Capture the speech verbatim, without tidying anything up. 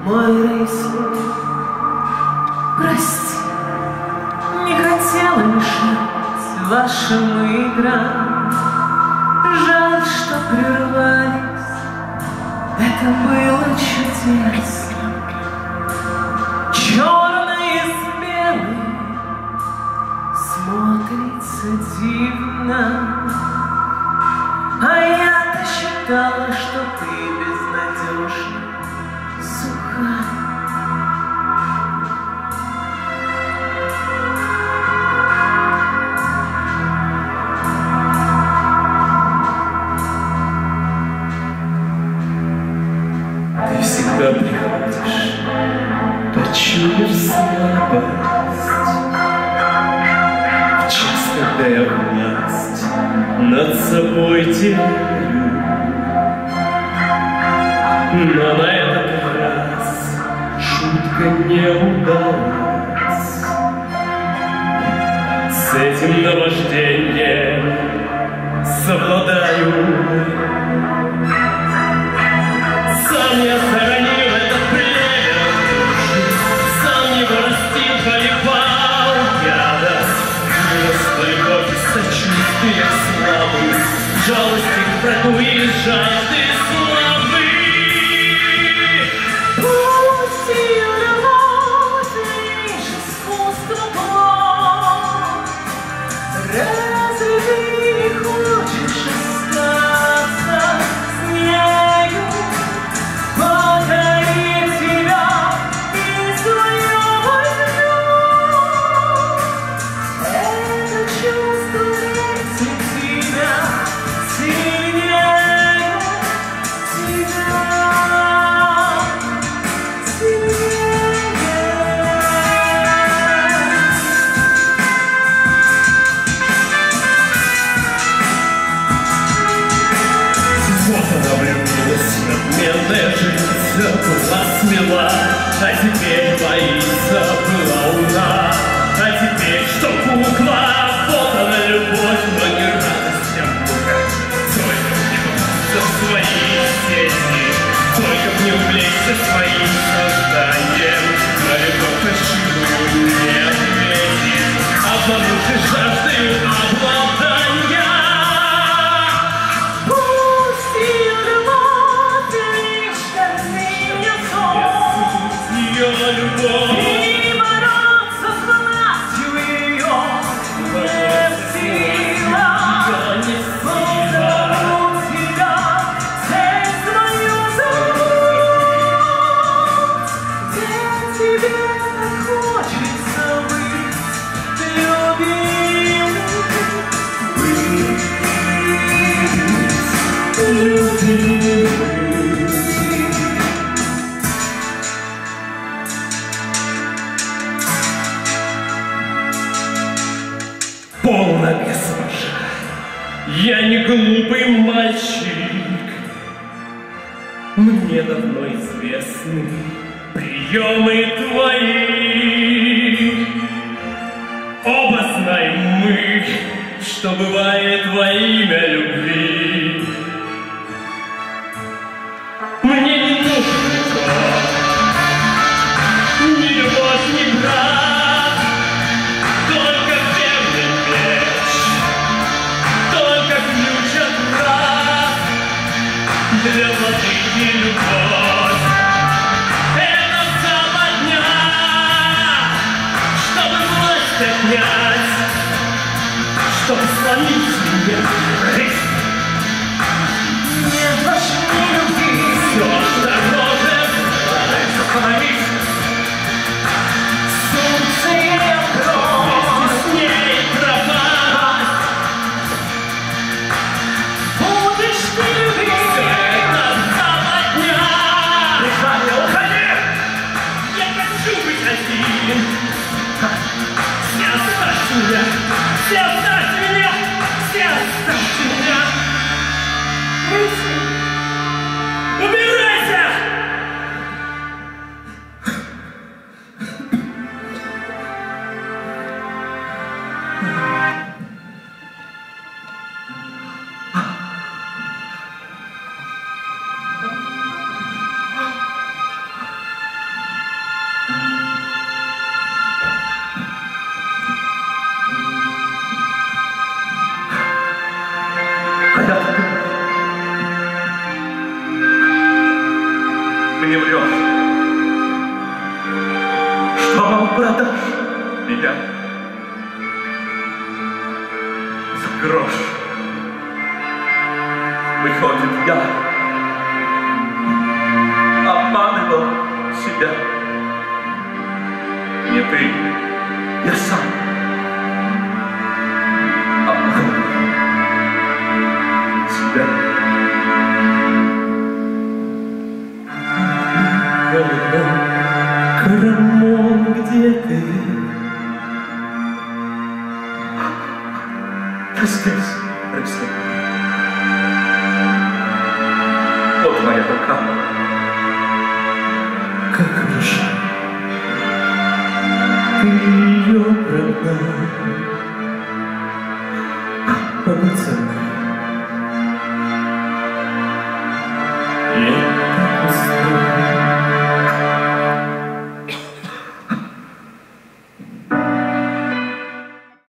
мой рейсер. Прости, не хотела мешать вашим играм. Жаль, что прервались, это было чудесно. Черное с белым смотрится дивно. А я-то считала, что ты безнадежна, суха. Ты всегда приходишь, почуяв слабость, в час, когда я власть над собой теряю. Но на этот раз шутка не удалась. С этим наваждением совладаю. Сам я хоронил этот плевел, сам его растил, поливал яда. Выросла любовь и сочувствие к слабым, жалости к врагу и жажды славы. Пусть ее любовь лишь искусство плод. Разве ты не хочешь остаться с нею? Покорить тебя и свое возьмет. Это чувство лечит тебя сильнее, тебя сильнее. Вот она влюбилась, надменная жрица, была смела, а теперь боится, была умна. А теперь что кукла, вот она любовь, но не радость, а мука. Только в него за свои сети, только в не увлечься своим созданием. На любовь фальшивую не ответит, обманувшись жаждою обладания. Пусть ее любовь лишь гордыня сон. Ее любовь. И бороться с властью ее не в силах. Позову тебя, цель свою зовут. Где тебе хочется быть любимым, Полно без мужа. Я не глупый мальчик. Мне давно известны приемы твои. Оба знаем мы, что бывает во имя любви. Мне не нужен никто, ни любовь, ни брат, только верный меч, только ключ от врат. Для владыки любовь — это западня, чтобы власть отнять, чтобы сломить меня жизнь. не важны любви. Все, что может остановить, Солнце и огонь, с ней пропасть. будешь ты любить. Это западня. Уходи, уходи. Я хочу быть один. Не оставь меня, не оставь меня, мне врешь, что, мол, продашь меня за грош. Выходит, я обманывал себя. Не ты, я сам обманывал себя. Карамон, где ты? Я здесь, прости. Вот моя рука. Как хорошо ты ее продал. Побыть со мной